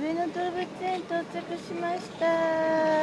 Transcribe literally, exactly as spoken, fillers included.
上野動物園到着しました。